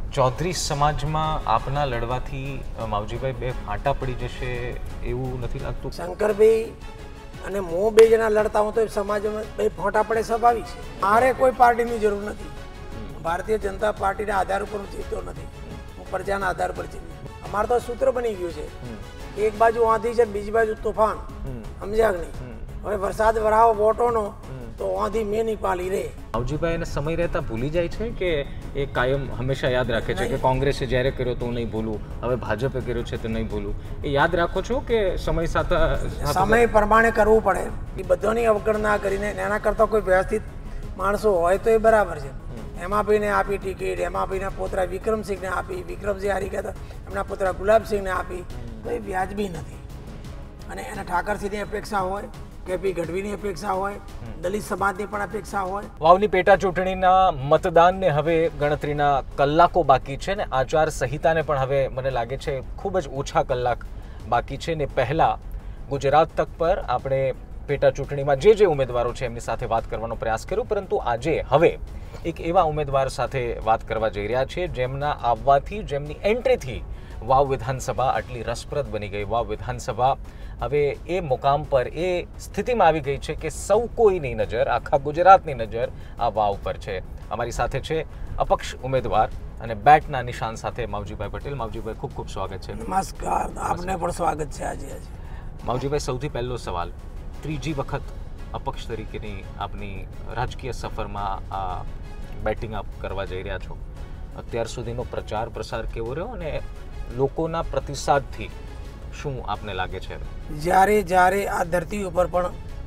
ચૌધરી સમાજમાં આપના લડવાથી માવજીભાઈ બે ફાંટા પડી જશે એવું નથી લાગતું? શંકરભાઈ અને હું બે જણા લડતા હું તો સમાજમાં બે ફાંટા પડે સ્વાભાવિક છે. મારે કોઈ પાર્ટીની જરૂર નથી. ભારતીય જનતા પાર્ટીના આધાર ઉપર હું જીતતો નથી, હું પ્રજાના આધાર પર જીતું. અમારે તો સૂત્ર બની ગયું છે, એક બાજુ આંધી છે બીજી બાજુ તોફાન. સમજ્યા કે નહીં? હવે વરસાદ વરાવો વોટોનો તો આંધી મેં નહીં પાલી રે. માવજીભાઈ એને સમય રહેતા ભૂલી જાય છે કે એ કાયમ હંમેશા યાદ રાખે છે કે કોંગ્રેસે જ્યારે કર્યો તો હું નહીં ભૂલું, હવે ભાજપે કર્યો છે તો નહીં ભૂલું? એ યાદ રાખો છો કે સમય સાથે સમય પ્રમાણે કરવું પડે? એ બધાની અવગણના કરીને એના કરતાં કોઈ વ્યવસ્થિત માણસો હોય તો એ બરાબર છે. એમાં ભાઈને આપી ટિકિટ, એમાં ભાઈના પોતરા વિક્રમસિંહને આપી, વિક્રમસિંહ હારી ગયા હતા એમના પોતરા ગુલાબસિંહને આપી, તો એ વ્યાજબી નથી. અને એને ઠાકરસિંહની અપેક્ષા હોય, કેપી ગઢવીની અપેક્ષા હોય, દલિત સમાજની પણ અપેક્ષા હોય. વાવની પેટા ચૂંટણીના મતદાનને હવે ગણતરીના કલાકો બાકી છે ને આચાર સંહિતાને પણ હવે મને લાગે છે ખૂબ જ ઓછા કલાક બાકી છે ને પહેલા ગુજરાત તક પર આપણે પેટા ચૂંટણીમાં જે ઉમેદવારો છે એમની સાથે વાત કરવાનો પ્રયાસ કર્યો, પરંતુ આજે હવે એક એવા ઉમેદવાર સાથે વાત કરવા જઈ રહ્યા છે જેમના આવવાથી, જેમની એન્ટ્રીથી વાવ વિધાનસભા આટલી રસપ્રદ બની ગઈ. વાવ વિધાનસભા હવે એ મુકામ પર, એ સ્થિતિમાં આવી ગઈ છે કે સૌ કોઈની નજર, આખા ગુજરાતની નજર આ વાવ પર છે. અમારી સાથે છે અપક્ષ ઉમેદવાર અને બેટના નિશાન સાથે માવજીભાઈ પટેલ. માવજીભાઈ ખૂબ ખૂબ સ્વાગત છે. નમસ્કાર, આપને પણ સ્વાગત છે આજે. માવજીભાઈ, સૌથી પહેલો સવાલ, ત્રીજી વખત અપક્ષ તરીકેની આપની રાજકીય સફરમાં આ બેટિંગ આપ કરવા જઈ રહ્યા છો. અત્યાર સુધીનો પ્રચાર પ્રસાર કેવો રહ્યો અને લોકોના પ્રતિસાદથી શું આપને લાગે છે? જ્યારે જ્યારે આ ધરતી ઉપર પણ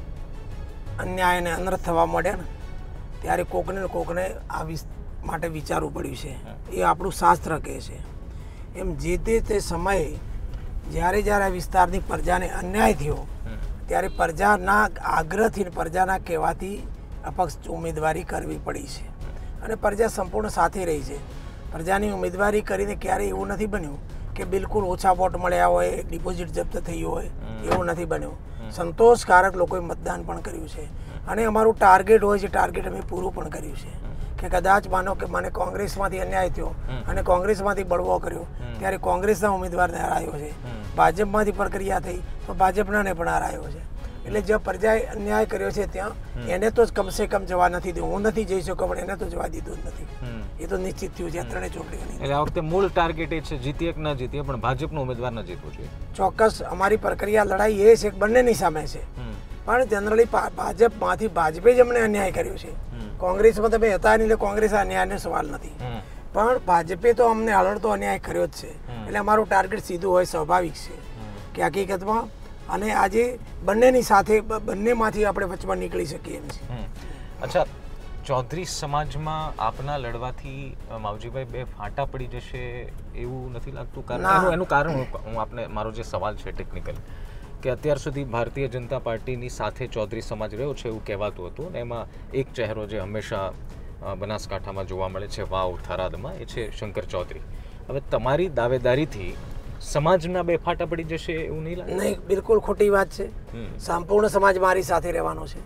અન્યાય અને અનર્થ થવા મળ્યા ને ત્યારે કોકને આ માટે વિચારવું પડ્યું છે. એ આપણું શાસ્ત્ર કહે છે. એમ જે તે સમયે જ્યારે જ્યારે આ વિસ્તારની પ્રજાને અન્યાય થયો ત્યારે પ્રજાના આગ્રહથી, પ્રજાના કહેવાથી અપક્ષ ઉમેદવારી કરવી પડી છે. અને પ્રજા સંપૂર્ણ સાથે રહી છે. પ્રજાની ઉમેદવારી કરીને ક્યારેય એવું નથી બન્યું કે બિલકુલ ઓછા વોટ મળ્યા હોય, ડિપોઝિટ જપ્ત થઈ હોય, એવું નથી બન્યું. સંતોષકારક લોકોએ મતદાન પણ કર્યું છે. અને અમારું ટાર્ગેટ હોય છે, ટાર્ગેટ અમે પૂરું પણ કર્યું છે કે કદાચ માનો કે મને કોંગ્રેસમાંથી અન્યાય થયો અને કોંગ્રેસમાંથી બળવો કર્યો ત્યારે કોંગ્રેસના ઉમેદવારને હરાયો છે, ભાજપમાંથી પ્રક્રિયા થઈ તો ભાજપનાને પણ હરાયો છે. એટલે જે પ્રજાએ અન્યાય કર્યો છે ત્યાં એને તો કમસે કમ જવા નથી દીધું. હું નથી જઈ શકું પણ એને તો જવા દીધું જ નથી. એ તો નિશ્ચિત થયું છે ત્રણેય ચૂંટણીઓની. એટલે આ વખતે મૂળ ટાર્ગેટ એ છે જીતીએ કે ન જીતીએ પણ ભાજપનો ઉમેદવાર ન જીતવો જોઈએ. ચોક્કસ અમારી પ્રક્રિયા લડાઈ એ છે કે બંનેની સામે છે. પણ જનરલી ભાજપે જ અમને અન્યાય કર્યો છે. કોંગ્રેસમાં તમે હતા નહીં એટલે કોંગ્રેસ અન્યાયનો સવાલ નથી, પણ ભાજપે તો અમને હળવળતો અન્યાય કર્યો જ છે. એટલે અમારું ટાર્ગેટ સીધું હોય સ્વાભાવિક છે કે હકીકતમાં. અને આજે બંનેની સાથે, બંનેમાંથી આપણે વચમાં નીકળી શકીએ એમ છે. અચ્છા, ચૌધરી સમાજમાં આપના લડવાથી માવજીભાઈ બે ફાંટા પડી જશે એવું નથી લાગતું? કારણ એનું કારણ હું આપને, મારો જે સવાલ છે ટેકનિકલ, કે અત્યાર સુધી ભારતીય જનતા પાર્ટીની સાથે ચૌધરી સમાજ રહ્યો છે એવું કહેવાતું હતું અને એમાં એક ચહેરો જે હંમેશા બનાસકાંઠામાં જોવા મળે છે, વાવ થરાદમાં, એ છે શંકર ચૌધરી. હવે તમારી દાવેદારીથી સમાજના બે ફાટા પડી જશે એવું નહીં લાગે? નહીં, બિલકુલ ખોટી વાત છે. સંપૂર્ણ સમાજ મારી સાથે રહેવાનો છે.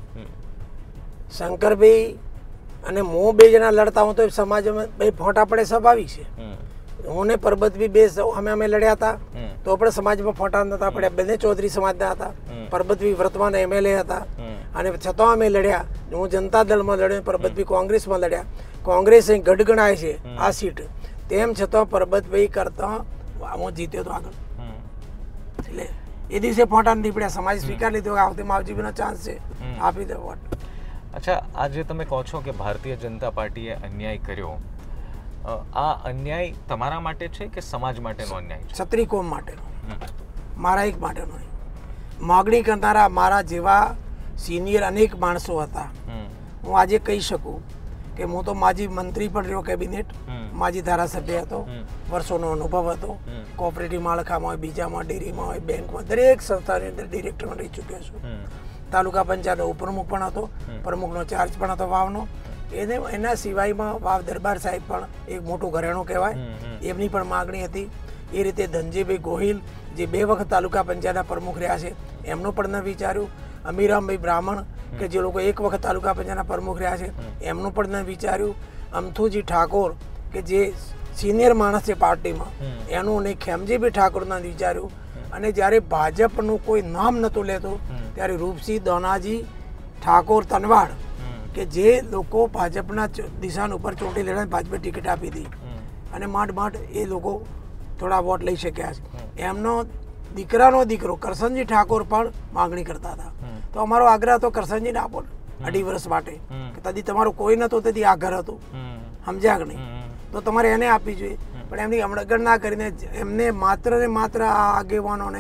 શંકરભાઈ અને હું બે જણા લડતા હું તો સમાજમાં બે ફાંટા પડે સ્વાભાવિક છે. હું ને પરબતભાઈ બે અમે લડ્યા હતા તો પણ સમાજમાં ફાંટા નતા પડ્યા. બંને ચૌધરી સમાજના હતા. પરબતભાઈ વર્તમાન MLA હતા અને છતાં અમે લડ્યા. હું જનતા દળમાં લડ્યો, પરબતભાઈ કોંગ્રેસમાં લડ્યા. કોંગ્રેસ ગઢગણાય છે આ સીટ, તેમ છતાં પરબતભાઈ કરતા હું જીત્યો તો આગળ. એટલે એ દિવસે ફોટા નથી પડ્યા. સમાજ સ્વીકાર લીધો કે આ વખતે માવજીભાઈનો ચાન્સ છે, આપી દે વોટ. અચ્છા, આજે તમે કહો છો કે ભારતીય જનતા પાર્ટીએ અન્યાય કર્યો, આ અન્યાય તમારા માટે છે કે સમાજ માટેનો અન્યાય છે? ક્ષત્રિય કોમ માટેનો, મારા એક માટેનો. માગણી કરનારા મારા જેવા સિનિયર અનેક માણસો હતા. હું આજે કહી શકું કે હું તો માજી મંત્રી પણ રહ્યો, કેબિનેટ, માજી ધારાસભ્ય હતો, વર્ષોનો અનુભવ હતો. કોઓપરેટિવ માળખામાં હોય, બીજામાં, ડેરીમાં હોય, બેંકમાં, દરેક સંસ્થાની અંદર ડિરેક્ટરમાં રહી ચૂક્યો છું. તાલુકા પંચાયતનો ઉપપ્રમુખ પણ હતો, પ્રમુખનો ચાર્જ પણ હતો વાવનો. એના સિવાયમાં વાવ દરબાર સાહેબ પણ એક મોટું ઘરેણું કહેવાય, એમની પણ માગણી હતી. એ રીતે ધનજીભાઈ ગોહિલ જે 2 વખત તાલુકા પંચાયતના પ્રમુખ રહ્યા છે એમનું પણ ન વિચાર્યું. અમીરામભાઈ બ્રાહ્મણ કે જે લોકો 1 વખત તાલુકા પંચાયતના પ્રમુખ રહ્યા છે એમનું પણ ન વિચાર્યું. અમથુજી ઠાકોર કે જે સિનિયર માણસ છે પાર્ટીમાં, એનું નહીં ખેમજીભાઈ ઠાકોરના વિચાર્યું. અને જ્યારે ભાજપનું કોઈ નામ નહોતું લેતું ત્યારે રૂપસિંહ દોનાજી ઠાકોર તનવાડ કે જે લોકો ભાજપના દિશાન ઉપર ચોટી લડાઈને ભાજપે ટિકિટ આપી હતી અને માંડ એ લોકો થોડા વોટ લઈ શક્યા છે. એમનો દીકરાનો દીકરો કરશનજી ઠાકોર પણ માગણી કરતા હતા. તો અમારો આગ્રહ હતો કરશનજીને આપો 2.5 વર્ષ માટે, કે તદી તમારું કોઈ નહોતું, તેથી આ ઘર હતું, સમજ્યા કે નહીં? તો તમારે એને આપવી જોઈએ. પણ એમની અવગણના કરીને એમને માત્ર ને માત્ર આ આગેવાનોને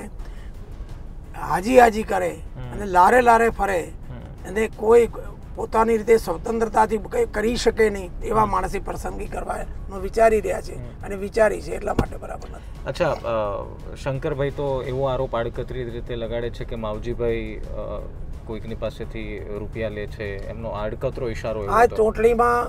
હાજી કરે અને લારે ફરે અને કોઈ પોતાની રીતે સ્વતંત્રતાથી કંઈ કરી શકે નહીં એવા માણસે પસંદગી કરવાનો વિચારી રહ્યા છે અને વિચારી છે એટલા માટે બરાબર નથી. અચ્છા, શંકરભાઈ તો એવો આરોપ આડકતરી રીતે લગાડે છે કે માવજીભાઈ કોઈકની પાસેથી રૂપિયા લે છે, એમનો આડકતરો ઈશારો એવો આ હતો. ચૂંટણીમાં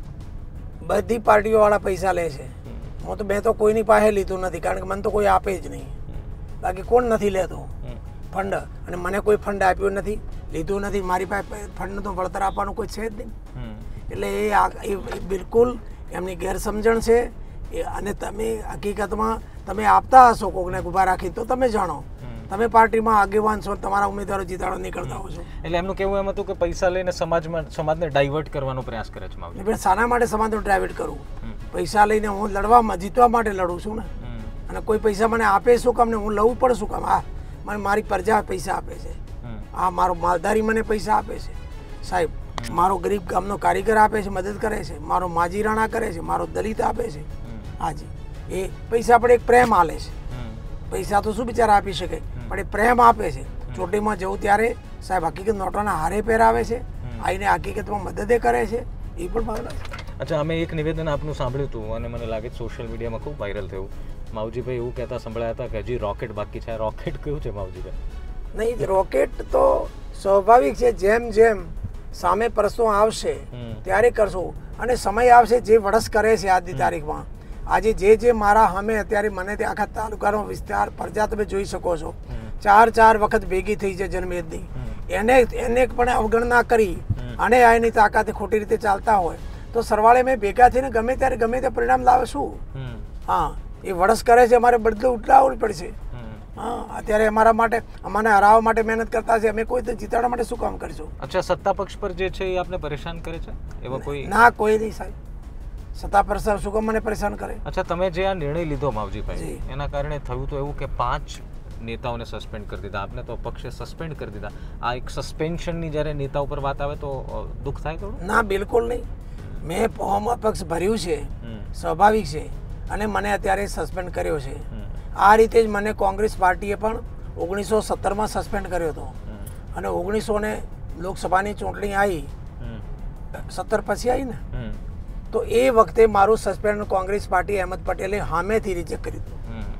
બધી પાર્ટીઓ વાળા પૈસા લે છે. મેં તો કોઈની પાસે લીધું નથી, કારણ કે મને તો કોઈ આપે જ નહીં. બાકી કોણ નથી લેતો ફંડ? અને મને કોઈ ફંડ આપ્યો નથી, લીધું નથી. મારી પાસે ફંડ તો વળતર આપવાનું કોઈ છે જ નહીં. એટલે એ બિલકુલ એમની ગેરસમજણ છે. અને તમે હકીકતમાં તમે આપતા હશો કોકને ઊભા રાખી તો તમે જાણો, તમે પાર્ટીમાં આગેવાન છો, તમારા ઉમેદવારો જીતાડો નીકળતા હો છો. એટલે એમનું કેવું એમ હતું કે પૈસા લઈને સમાજને ડાયવર્ટ કરવાનો પ્રયાસ કરે છે માવજી. શાના માટે સમાજને ડાયવર્ટ કરું? પૈસા લઈને હું જીતવા માટે લડું છું ને. અને કોઈ પૈસા મને આપે શું કામ ને હું લઉં પણ શું કામ? મને મારી પ્રજા પૈસા આપે છે, મારો માલધારી મને પૈસા આપે છે સાહેબ, મારો ગરીબ ગામનો કારીગર આપે છે, મદદ કરે છે, મારો માજી રાણા કરે છે, મારો દલિત આપે છે. હાજી, એ પૈસા પણ એક પ્રેમ આલે છે. પૈસા તો શું બિચારા આપી શકે, પણ એ પ્રેમ આપે છે. ચોટીમાં જવું ત્યારે સાહેબ હકીકત નોટોના હારે પહેરાવે છે, આવીને હકીકતમાં મદદે કરે છે, એ પણ ભાવના છે. અચ્છા, અમે એક નિવેદન આપનું સાંભળ્યું હતું અને મને લાગે સોશિયલ મીડિયામાં ખૂબ વાયરલ થયું. માવજીભાઈ એવું કહેતા સંભળાયા હતા કે હજી રોકેટ બાકી છે. રોકેટ કયું છે માવજીભાઈ? નહીં, રોકેટ તો સ્વાભાવિક છે. જેમ જેમ સામે પ્રશ્નો આવશે ત્યારે કરશું. અને સમય આવશે જે વરસ કરે છે આજની તારીખમાં. આજે જે મારા સામે અત્યારે મને તે આખા તાલુકાનો વિસ્તાર પ્રજા તમે જોઈ શકો છો, 4 વખત ભેગી થઈ છે જનમેદની. એને પણ અવગણના કરી અને એની તાકાત ખોટી રીતે ચાલતા હોય તો સરવાળે મેં ભેગા થઈને ગમે ત્યારે ગમે તે પરિણામ લાવે શું? હા, એ વરસ કરે છે, અમારે બદલું ઉઠાવવું પડશે. હા, અત્યારે અમારા માટે અમને હરાવવા માટે મહેનત કરતા છે, અમે કોઈ તો જીતાડવા માટે શું કામ કરીશું? અચ્છા, સત્તા પક્ષ પર જે છે એ આપને પરેશાન કરે છે એવા કોઈ? ના, કોઈ નહીં સાહેબ. સત્તા પર શું કામ મને પરેશાન કરે? અચ્છા, તમે જે આ નિર્ણય લીધો માવજીભાઈ, એના કારણે થયું તો એવું કે 5 નેતાઓને સસ્પેન્ડ કરી દીધા. આપને તો પક્ષે સસ્પેન્ડ કરી દીધા. આ એક સસ્પેન્શનની જ્યારે નેતા ઉપર વાત આવે તો દુઃખ થાય થોડું? ના, બિલકુલ નહીં. મેં ફોર્મ અપક્ષ ભર્યું છે, સ્વાભાવિક છે, અને મને અત્યારે સસ્પેન્ડ કર્યો છે. આ રીતે જ મને કોંગ્રેસ પાર્ટીએ પણ 1917માં સસ્પેન્ડ કર્યો હતો. અને 1900 લોકસભાની ચૂંટણી આવી, 17 પછી આવી ને, તો એ વખતે મારું સસ્પેન્ડ કોંગ્રેસ પાર્ટી અહેમદ પટેલે સામેથી રિજેક્ટ કર્યું હતું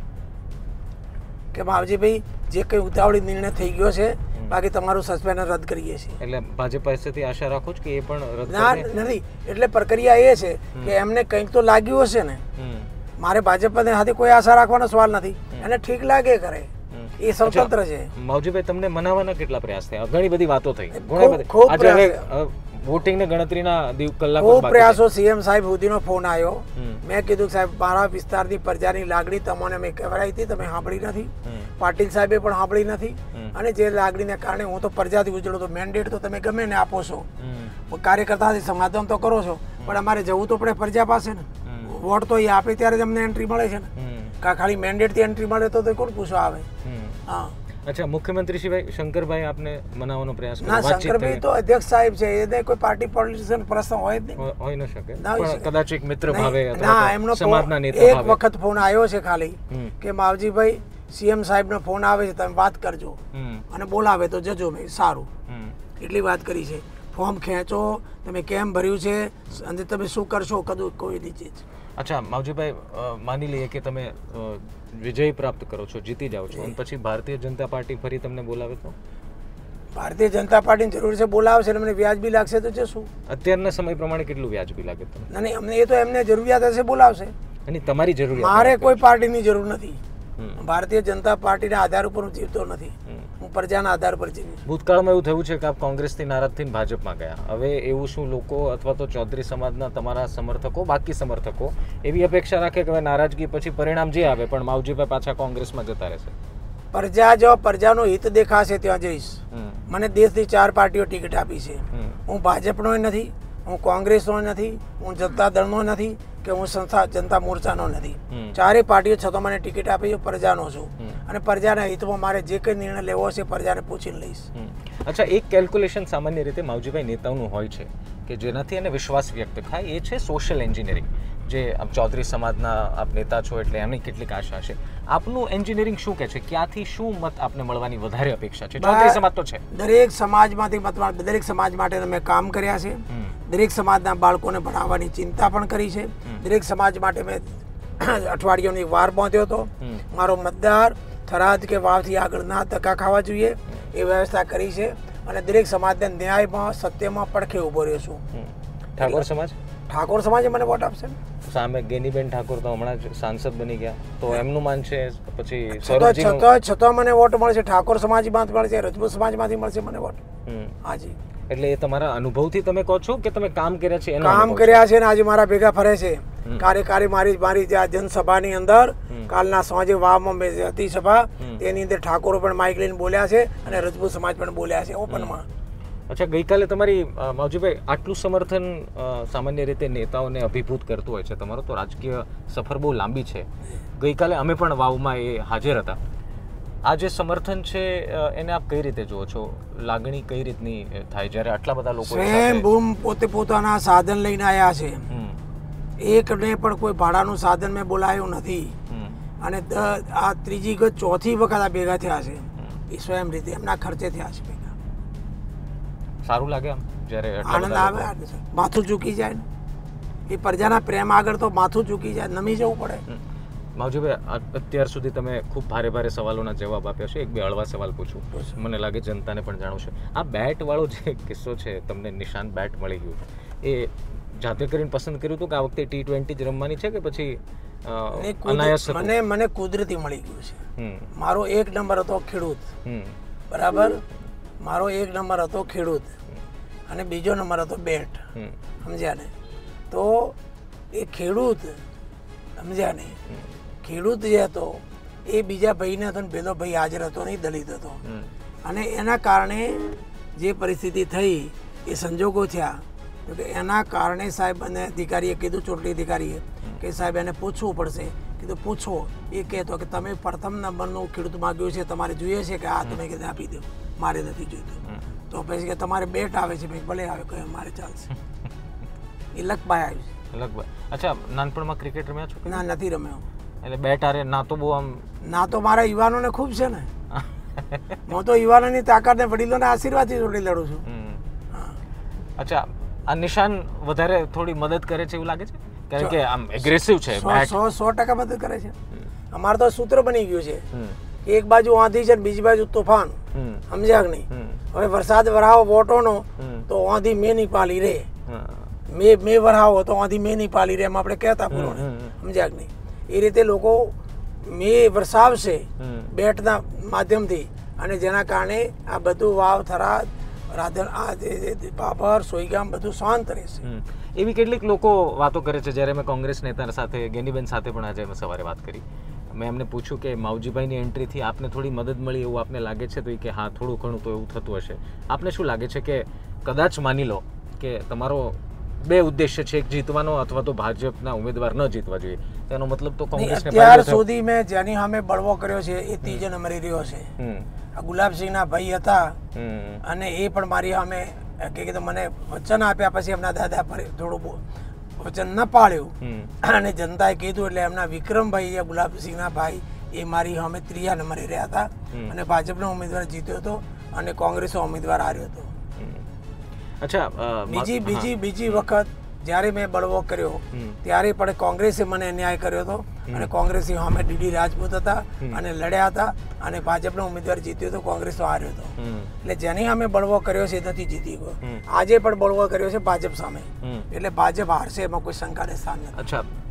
કે માવજીભાઈ જે કંઈ ઉતાવળી નિર્ણય થઈ ગયો છે, બાકી તમારું સસ્પેન્ડ રદ કરીએ છીએ. એટલે ભાજપ પાસેથી આશા રાખો છો કે એ પણ રદ ના નથી. એટલે પ્રક્રિયા એ છે કે એમને કંઈક તો લાગ્યું હશે ને. મારે ભાજપ સાથે કોઈ આશા રાખવાનો સવાલ નથી. એને ઠીક લાગે કરે, એ સ્વતંત્ર છે. માવજીભાઈ, તમને મનાવવાના કેટલા પ્રયાસ થયા? ઘણી બધી વાતો થઈ, વોટિંગ ને ગણતરીના કલાકો ખૂબ પ્રયાસો. સીએમ સાહેબ સુધીનો ફોન આવ્યો. મેં કીધું સાહેબ, મારા વિસ્તારની પ્રજાની લાગણી તમને મેં કહેવાય હતી, તમે સાંભળી નથી. પાટીલ સાહેબે પણ સાંભળી નથી. અને જે લાગણીને કારણે હું તો પ્રજાથી ઉજળો તો મેન્ડેટ તો તમે ગમે ને આપો છો, કાર્યકર્તાથી સમાધાન તો કરો છો, પણ અમારે જવું તો પડે પ્રજા પાસે ને. વોટ તો એ આપે ત્યારે જ અમને એન્ટ્રી મળે છે ને. ખાલી મેન્ડેટથી એન્ટ્રી મળે તો કોણ પૂછવા આવે? હા. અચ્છા, મુખ્યમંત્રી સિવાય શંકરભાઈ આપને મનાવવાનો પ્રયાસ કર્યો? ના, શંકરભાઈ તો અધ્યક્ષ સાહેબ છે, એને કોઈ પાર્ટી પોલિટિશિયન પ્રશ્ન હોય જ નહીં. હોય ન શકે, પણ કદાચ એક મિત્ર ભાવે ના, એમનો સમાજના નેતા એક વખત ફોન આવ્યો છે ખાલી કે માવજીભાઈ સીએમ સાહેબનો ફોન આવે છે, તમે વાત કરજો અને બોલાવે તો જજો. મેં સારું, એટલી વાત કરી છે. ફોર્મ ખેંચો, તમે કેમ ભર્યું છે અને તમે શું કરશો, કદું કોઈ નીચે. અચ્છા માવજીભાઈ, માની લઈએ કે તમે વિજય પ્રાપ્ત કરો છો, જીતી જાઓ છો, અને પછી ભારતીય જનતા પાર્ટી ફરી તમને બોલાવે તો? ભારતીય જનતા પાર્ટીની જરૂર છે, બોલાવશે, મને વ્યાજબી લાગશે તો જશું. અત્યારના સમય પ્રમાણે કેટલું વ્યાજબી લાગે તમને? નહીં, અમને એ તો એમને જરૂરિયાત હશે, બોલાવશે. અને તમારી જરૂરિયાત? મારે કોઈ પાર્ટીની જરૂર નથી. ભારતીય જનતા પાર્ટીના આધાર ઉપર હું જીવતો નથી, હું પ્રજાના આધાર પર જીવું છું. ભૂતકાળમાં એવું થયું છે કે આપ કોંગ્રેસથી નારાજ થઈને ભાજપમાં ગયા. હવે એવું શું લોકો અથવા તો ચૌધરી સમાજના તમારા સમર્થકો, બાકી સમર્થકો એવી અપેક્ષા રાખે કે હવે નારાજગી પછી પરિણામ જે આવે પણ માવજીભાઈ પાછા કોંગ્રેસમાં જતા રહેશે? પ્રજા જો પ્રજાનું હિત દેખાશે ત્યાં જઈશ. મને દેશની 4 પાર્ટીઓ ટિકિટ આપી છે. હું ભાજપનો નથી, હું કોંગ્રેસનો નથી, હું જનતા દળનો નથી કે હું જનતા મોરચાનો નથી. 4 પાર્ટીઓ છતાં મને ટિકિટ આપી છે. પ્રજાનો છું અને પ્રજાના હિતમાં મારે જે કંઈ નિર્ણય લેવો હશે પ્રજાને પૂછીને લઈશ. અચ્છા, એક કેલ્ક્યુલેશન સામાન્ય રીતે માવજીભાઈ નેતાઓનું હોય છે કે જેનાથી એને વિશ્વાસ વ્યક્ત થાય, એ છે સોશિયલ એન્જિનિયરિંગ. જે આપ ચૌધરી સમાજના આપ નેતા છો એટલે એમની કેટલીક આશા છે. આપનું એન્જિનિયરિંગ શું કહે છે? ક્યાંથી શું મત આપને મળવાની વધારે અપેક્ષા છે? ચૌધરી સમાજ તો છે, દરેક સમાજમાંથી મત, દરેક સમાજ માટે મેં કામ કર્યા છે. દરેક સમાજના બાળકોને ભણાવવાની ચિંતા પણ કરી છે. દરેક સમાજ માટે મેં અઠવાડિયાની વાર બાંધ્યો હતો. મારો મતદાર થરાદ કે વાવથી આગળ ના ધક્કા ખાવા જોઈએ એ વ્યવસ્થા કરી છે અને દરેક સમાજને ન્યાયમાં સત્યમાં પડખે ઊભો રહ્યો છું. ઠાકોર સમાજ? ઠાકોર સમાજે મને વોટ આપશે. સામે ગેનીબેન ઠાકોર તો હમણાં જ સાંસદ બની ગયા, તો એમનું માન છે. પછી છતાં મને વોટ મળશે. ઠાકોર સમાજમાંથી મળશે, રજપૂત સમાજમાંથી મળશે મને વોટ. હાજી. એટલે એ તમારા અનુભવથી તમે કહો છો કે તમે કામ કર્યા છે? કામ કર્યા છે ને આજે મારા ભેગા ફરે છે. કાર્યકારી મારી જ્યાં જનસભાની અંદર કાલના સાંજે વાવમાં હતી સભા, તેની અંદર ઠાકોરો પણ માઇક લઈને બોલ્યા છે અને રજપૂત સમાજ પણ બોલ્યા છે ઓપનમાં. અચ્છા, ગઈકાલે તમારી માવજીભાઈ આટલું સમર્થન સામાન્ય રીતે નેતાઓને અભિભૂત કરતું હોય છે. તમારો તો રાજકીય સફર બહુ લાંબી છે. ગઈકાલે અમે પણ વાવમાં એ હાજર હતા. આ જે સમર્થન છે એને આપ કઈ રીતે જુઓ છો? લાગણી કઈ રીતની થાય જ્યારે આટલા બધા લોકો સ્વયં ભૂમ પોતે પોતાના સાધન લઈને આવ્યા છે? એકને પણ કોઈ ભાડાનું સાધન મેં બોલાયું નથી અને આ ત્રીજી કે ચોથી વખત આ ભેગા થયા છે. એ સ્વયં રીતે એમના ખર્ચે થયા છે ભેગા. સારું લાગે આમ જ્યારે આનંદ આવે, માથું ચૂકી જાય ને એ પ્રજાના પ્રેમ આગળ તો માથું ચૂકી જાય, નમી જવું પડે. માવજીભાઈ, અત્યાર સુધી તમે ખૂબ ભારે ભારે સવાલોના જવાબ આપ્યા છે. એક બે હળવા સવાલ પૂછું, મને લાગે જનતાને પણ જાણવું છે. આ બેટ વાળો જે કિસ્સો છે, તમને નિશાન બેટ મળી ગયું, એ જાતે કરીને પસંદ કર્યું હતું કે આ વખતે T20 જ રમવાની છે કે પછી અનાયાસ? મને કુદરતી મળી ગયું છે. મારો 1 નંબર હતો ખેડૂત, બરાબર. મારો 1 નંબર હતો ખેડૂત અને બીજો નંબર હતો બેટ. સમજ્યા ને? તો એ ખેડૂત, સમજ્યા ને, ખેડૂત જે હતો એ બીજા ભાઈને હતો ને પેલો ભાઈ હાજર હતો નહીં, દલિત હતો. અને એના કારણે જે પરિસ્થિતિ થઈ એ સંજોગો થયા. એના કારણે સાહેબ અને અધિકારીએ કીધું, ચૂંટણી અધિકારીએ કે સાહેબ એને પૂછવું પડશે. કીધું પૂછો. એ કહેતો કે તમે પ્રથમ નંબરનું ખેડૂત માગ્યું છે, તમારે જોઈએ છે કે આ તમે કીધું આપી દો, મારે નથી જોઈતું. તો પછી કે તમારે બેટ આવે છે, ભલે આવે, કહે મારે ચાલશે. એ લખભાઈ આવ્યું છે. લખભાઈ. અચ્છા, નાનપણમાં ક્રિકેટ રમ્યા છો? ના, નથી રમ્યો. એટલે બેટ હારે ના તો બહુ આમ? ના તો મારા યુવાનોને ખૂબ છે ને. હું તો યુવાનોની તાકાત ને વડીલોના આશીર્વાદથી જોડી લડું છું. અચ્છા, આ નિશાન વધારે થોડી મદદ કરે છે એવું લાગે છે? કારણ કે આમ એગ્રેસિવ છે. 100% મદદ કરે છે. અમારે તો સૂત્ર બની ગયું છે કે એક બાજુ આંધી છે બીજી બાજુ તોફાન. સમજ્યા કે નહીં? હવે વરસાદ વરાવો વોટોનો તો આંધી મેં નહીં પાલી રે, મેં વરાવો તો આંધી મેં નહીં પાલી રે, એમ આપણે કહેતા પૂરો. સમજ્યા કે નહીં? એ રીતે લોકો મેં વરસાવશે બેટના માધ્યમથી અને જેના કારણે આ બધું વાવ, થરાદ, રાધન, આ બાબર, સોઈગામ બધું શાંત રહેશે. એવી કેટલીક લોકો વાતો કરે છે. જ્યારે મેં કોંગ્રેસ નેતા સાથે, ગેનીબેન સાથે પણ આજે મેં સવારે વાત કરી, મેં એમને પૂછ્યું કે માવજીભાઈની એન્ટ્રીથી આપને થોડી મદદ મળી એવું આપને લાગે છે? તો એ કે હા, થોડું ઘણું તો એવું થતું હશે. આપને શું લાગે છે કે કદાચ માની લો કે તમારો 2 ઉદ્દેશ્ય છે, એક જીતવાનો અથવા તો ભાજપના ઉમેદવાર ન જીતવા જોઈએ, તેનો મતલબ તો કોંગ્રેસને અત્યાર સુધી મેં જેની સામે બળવો કર્યો છે એ 3 નંબરે રહ્યો છે. આ ગુલાબસિંહના ભાઈ હતા અને એ પણ મારી સામે કે મને વચન આપ્યા પછી એમના દાદા પર થોડું વચન ન પાળ્યું અને જનતાએ કીધું એટલે એમના વિક્રમભાઈ, ગુલાબસિંહના ભાઈ, એ મારી સામે 3 નંબરે રહ્યા હતા અને ભાજપનો ઉમેદવાર જીત્યો હતો અને કોંગ્રેસનો ઉમેદવાર હાર્યો હતો. અચ્છા, બીજી વખત જ્યારે મેં બળવો કર્યો ત્યારે પણ કોંગ્રેસે મને ન્યાય કર્યો હતો અને કોંગ્રેસી સામે ડીડી રાજપૂત હતા અને લડ્યા હતા અને ભાજપનો ઉમેદવાર જીત્યો હતો, કોંગ્રેસનો હાર્યો હતો. એટલે જેની સામે બળવો કર્યો છે એ નથી જીતી ગયો. આજે પણ બળવો કર્યો છે ભાજપ સામે, એટલે ભાજપ હારશે, એમાં કોઈ શંકાને સ્થાન નથી. અચ્છા,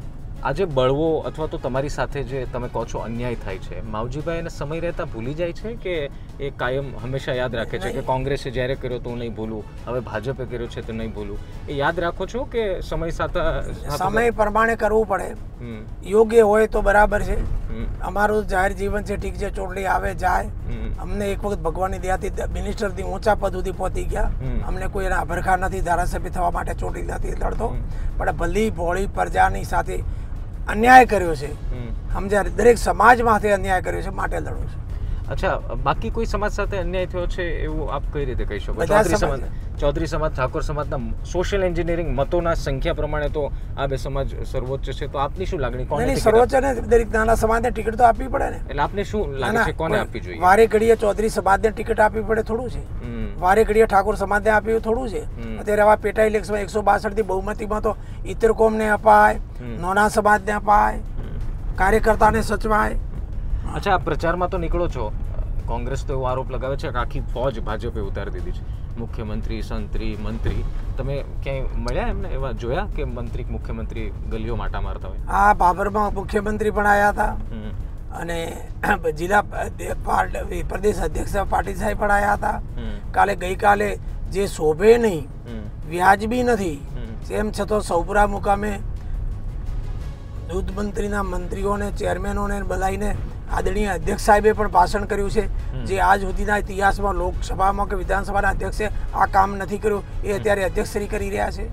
આજે બળવો અથવા તો તમારી સાથે જે તમે કહો છો અન્યાય થાય છે, માવજીભાઈ એને સમય રહેતા ભૂલી જાય છે કે એ કાયમ હંમેશા યાદ રાખે છે કે કોંગ્રેસે જ્યારે કર્યો તો હું નહીં ભૂલું, હવે ભાજપે કર્યો છે તો નહીં ભૂલું, એ યાદ રાખો છો કે સમય સાથે સમય પ્રમાણે કરવું પડે, યોગ્ય હોય તો બરાબર છે. અમારું જાહેર જીવન છે, ઠીક છે, ચોટલી આવે જાય. અમને એક વખત ભગવાનની દયાથી મિનિસ્ટરથી ઊંચા પદ સુધી પહોંચી ગયા. અમને કોઈ એના અભરખા નથી ધારાસભ્ય થવા માટે ચોટલી નથી લડતો, પણ ભલી ભોળી પ્રજાની સાથે અન્યાય કર્યો છે, સમજ્યા, દરેક સમાજ માટે અન્યાય કર્યો છે, માટે લડું છું. અચ્છા, બાકી કોઈ સમાજ સાથે અન્યાય થયો છે એવું આપ કઈ રીતે કહી શકો? ચૌધરી સમાજ, ઠાકોર સમાજના સોશિયલ એન્જિનિયરિંગ મતોના સંખ્યા પ્રમાણે તો આ બે સમાજ સર્વોચ્ચ છે, તો આપની શું લાગણી? કોને સર્વોચ્ચ ને દરેક નાના સમાજને ટિકિટ તો આપવી પડે ને. એટલે આપને શું લાગે છે કોને આપવી જોઈએ? વારે ઘડીએ ચૌધરી સમાજને ટિકિટ આપવી પડે થોડું છે, વારે ઘડીએ ઠાકોર સમાજને આપવી થોડું છે. અત્યારે આવા પેટા ઇલેક્શન 162 થી બહુમતીમાં તો ઇતર કોમને અપાય, નાના સમાજને અપાય, કાર્યકર્તાને સચવાય. અચ્છા, પ્રચારમાં તો નીકળો છો, કોંગ્રેસ તો એવો આરોપ લગાવે છે કે આખી ફોજ ભાજપે ઉતારી દીધી છે, મુખ્યમંત્રી, સંત્રી, મંત્રી. તમે ક્યાંય મળ્યા એમને, એવા જોયા કે મંત્રી મુખ્યમંત્રી ગલીઓ માટા મારતા હોય? હા, બાબરમાં મુખ્યમંત્રી પણ આવ્યા હતા, અને જિલ્લા પ્રદેશ અધ્યક્ષ પાટીલ સાહેબ પણ આવ્યા હતા. ગઈકાલે જે શોભે નહીં, વ્યાજબી નથી, તેમ છતાં સૌપુરા મુકામે દૂધ મંત્રીના મંત્રીઓને, ચેરમેનોને બોલાવીને આદરણીય અધ્યક્ષ સાહેબે પણ ભાષણ કર્યું છે, જે આજ સુધીના ઇતિહાસમાં લોકસભામાં કે વિધાનસભાના અધ્યક્ષે આ કામ નથી કર્યું, એ અત્યારે અધ્યક્ષશ્રી કરી રહ્યા છે.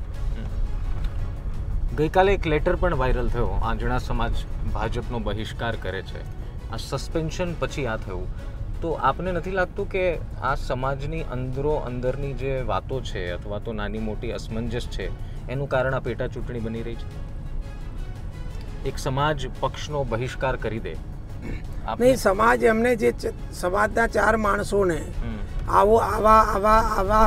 ગઈકાલે એક લેટર પણ વાયરલ થયો, આંજણા સમાજ ભાજપનો બહિષ્કાર કરે છે, આ સસ્પેન્શન પછી આ થયું. તો આપને નથી લાગતું કે આ સમાજની અંદરની જે વાતો છે અથવા તો નાની મોટી અસમંજસ છે એનું કારણ આ પેટા ચૂંટણી બની રહી છે? એક સમાજ પક્ષનો બહિષ્કાર કરી દે, નહીં, સમાજ એમને જે સમાજના 4 માણસોને આવા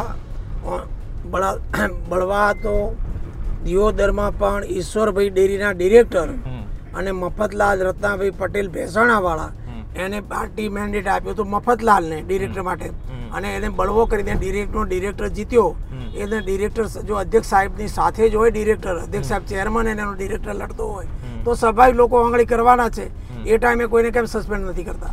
બળવા તો દિયોદરમાં પણ ઈશ્વરભાઈ ડેરીના ડિરેક્ટર અને મફતલાલ રત્નાભાઈ પટેલ ભેસાણાવાળા, એને પાર્ટી મેન્ડેટ આપ્યો તો મફતલાલને ડિરેક્ટર માટે, અને એને બળવો કરીને ડિરેક્ટર જીત્યો. એને ડિરેક્ટર જો અધ્યક્ષ સાહેબની સાથે જ હોય, ડિરેક્ટર અધ્યક્ષ સાહેબ ચેરમેન એનો ડિરેક્ટર લડતો હોય તો સ્વાભાવિક લોકો આંગળી કરવાના છે. એ ટાઈમે કોઈને કેમ સસ્પેન્ડ નથી કરતા?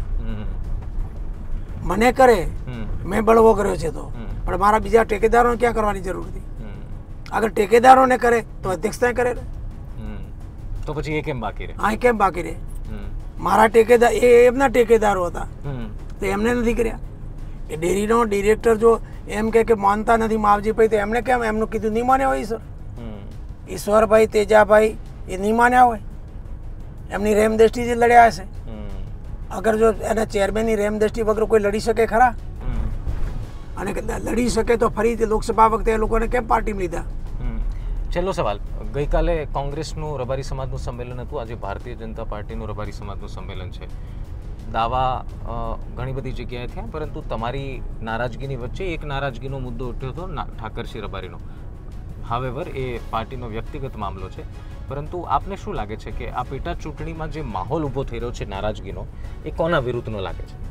મને કરે, મેં બળવો કર્યો છે તો, પણ મારા બીજા ટેકેદારોને ક્યાં કરવાની જરૂર હતી? અગર ટેકેદારોને કરે તો અધ્યક્ષને કરે ને, તો પછી એ કેમ બાકી રહે? હા, કેમ બાકી રહે? મારા ટેકેદાર એ એમના ટેકેદારો હતા તો એમને નથી કર્યા. એ ડેરીનો ડિરેક્ટર જો એમ કે માનતા નથી માવજીભાઈ, તો એમને કેમ એમનું કીધું નહીં માન્યા હોય? ઈશ્વરભાઈ, તેજાભાઈ એ નહીં માન્યા હોય? એમની રેમ દ્રષ્ટિથી લડ્યા હશે. અગર જો એના ચેરમેનની રેમ દ્રષ્ટિ વગર કોઈ લડી શકે ખરા? અને લડી શકે તો ફરીથી લોકસભા વખતે એ લોકોને કેમ પાર્ટીમાં લીધા? છેલ્લો સવાલ, ગઈકાલે કોંગ્રેસનું રબારી સમાજનું સંમેલન હતું, આજે ભારતીય જનતા પાર્ટીનું રબારી સમાજનું સંમેલન છે. દાવા ઘણી બધી જગ્યાએ થયા, પરંતુ તમારી નારાજગીની વચ્ચે એક નારાજગીનો મુદ્દો ઉઠ્યો હતો ઠાકરસિંહ રબારીનો. હાવેવર એ પાર્ટીનો વ્યક્તિગત મામલો છે, પરંતુ આપને શું લાગે છે કે આ પેટા ચૂંટણીમાં જે માહોલ ઊભો થઈ રહ્યો છે નારાજગીનો, એ કોના વિરુદ્ધનો લાગે છે?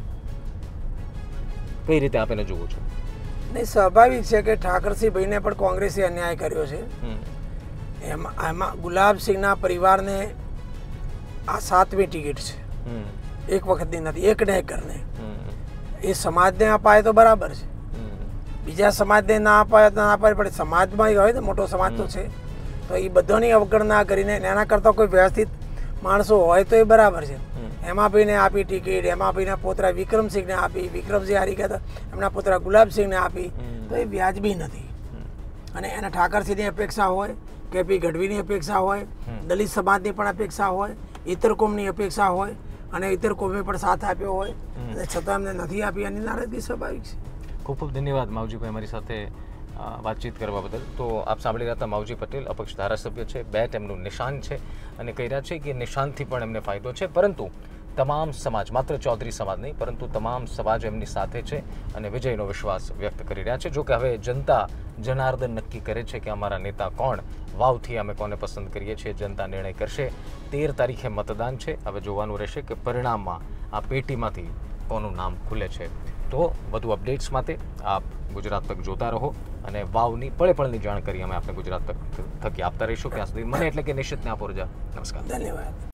કઈ રીતે આપ એને જુઓ છો? નહીં, સ્વાભાવિક છે કે ઠાકરસિંહભાઈને પણ કોંગ્રેસે અન્યાય કર્યો છે. એમાં ગુલાબસિંહના પરિવારને આ 7મી ટિકિટ છે, એક વખતની નથી, એકને એક કરને. એ સમાજને અપાય તો બરાબર છે, બીજા સમાજને ના અપાય તો ના અપાય, પણ સમાજમાં હોય ને, મોટો સમાજ તો છે, તો એ બધાની અવગણના કરીને એના કરતાં કોઈ વ્યવસ્થિત માણસો હોય તો એ બરાબર છે. એમાં ભાઈને આપી ટિકિટ, એમાં ભાઈને પોતરા વિક્રમસિંહને આપી, વિક્રમસિંહ હારી ગયા એમના પોતરા ગુલાબસિંહને આપી, તો એ વ્યાજબી નથી. અને એના ઠાકરસિંહની અપેક્ષા હોય, કેપી ગઢવીની અપેક્ષા હોય, દલિત સમાજની પણ અપેક્ષા હોય, ઇતર કોમની અપેક્ષા હોય, અને ઇતર કોમે પણ સાથ આપ્યો હોય, અને છતાં એમને નથી આપી, એની નારાજગી સ્વાભાવિક છે. ખૂબ ખૂબ ધન્યવાદ માવજીભાઈ અમારી સાથે વાતચીત કરવા બદલ. તો આપ સાંભળી રહ્યા હતા માવજી પટેલ, અપક્ષ ધારાસભ્ય છે, બેટ એમનું નિશાન છે, અને કહી રહ્યા છે કે નિશાનથી પણ એમને ફાયદો છે, પરંતુ તમામ સમાજ, માત્ર ચૌધરી સમાજ નહીં પરંતુ તમામ સમાજ એમની સાથે છે અને વિજયનો વિશ્વાસ વ્યક્ત કરી રહ્યા છે. જો કે હવે જનતા જનાર્દન નક્કી કરે છે કે અમારા નેતા કોણ, વાવથી અમે કોને પસંદ કરીએ છીએ, જનતા નિર્ણય કરશે. 13 તારીખે મતદાન છે, હવે જોવાનું રહેશે કે પરિણામમાં આ પેટીમાંથી કોનું નામ ખુલે છે. તો વધુ અપડેટ્સ માટે આપ ગુજરાત તક જોતા રહો અને વાવની પળે પળની જાણકારી અમે આપને ગુજરાત તક થકી આપતા રહીશું. ત્યાં સુધી મને એટલે કે નિશ્ચિતને આપો રજા. નમસ્કાર. ધન્યવાદ.